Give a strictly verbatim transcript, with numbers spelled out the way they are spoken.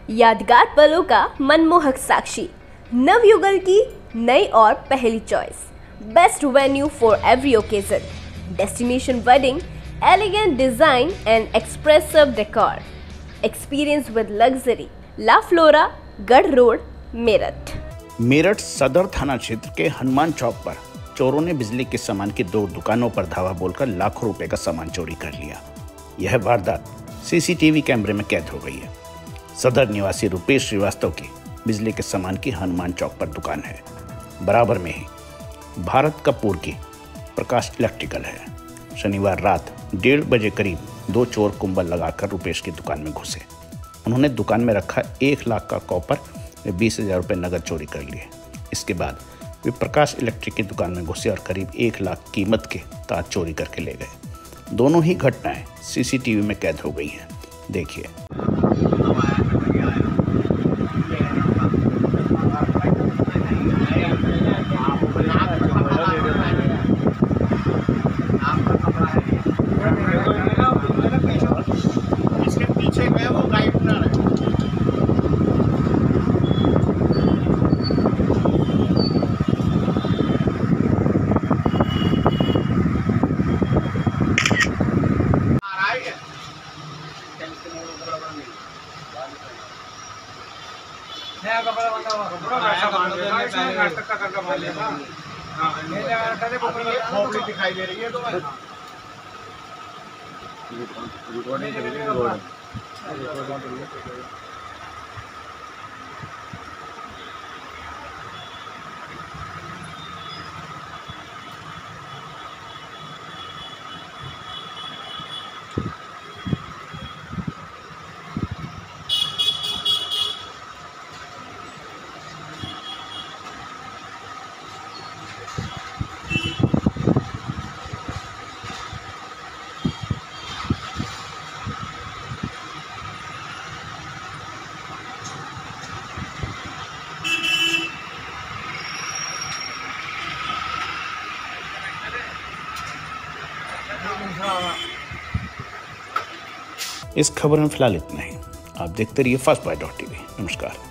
यादगार पलों का मनमोहक साक्षी, नवयुगल की नई और पहली choice, best venue for every occasion, destination wedding, elegant design and expressive decor, experience with luxury, la flora, Garh road, Meerut. Meerut Sadar थाना क्षेत्र के हनुमान चौक पर चोरों ने बिजली के सामान की दो दुकानों पर धावा बोलकर लाखों रुपए का सामान चोरी कर लिया। यह वारदात सीसीटीवी कैमरे में कैद हो गई है। सदर निवासी रुपेश श्रीवास्तव की बिजली के सामान की हनुमान चौक पर दुकान है। बराबर में ही भारत कपूर की प्रकाश इलेक्ट्रिकल है। शनिवार रात डेढ़ बजे करीब दो चोर कुंभल लगाकर रुपेश की दुकान में घुसे। उन्होंने दुकान में रखा एक लाख का कॉपर व बीस हजार रुपये नगद चोरी कर लिए। इसके बाद वे प्रकाश इलेक्ट्रिक की दुकान में घुसे और करीब एक लाख कीमत के तार चोरी करके ले गए। दोनों ही घटनाएं सीसीटीवी में कैद हो गई हैं। देखिए। इसके पीछे में वो गाइड बना रहा है। नया कपड़ा बंधा हुआ कपड़ा वैसा बांध देना इसमें नाटक का करके बांध लेना। हां ये लगा रखा है कपड़ा खोपड़ी दिखाई दे रही है तो रिकॉर्डिंग कर रही है। इस खबर में फिलहाल इतना ही। आप देखते रहिए फास्ट बाइट डॉट टीवी। नमस्कार।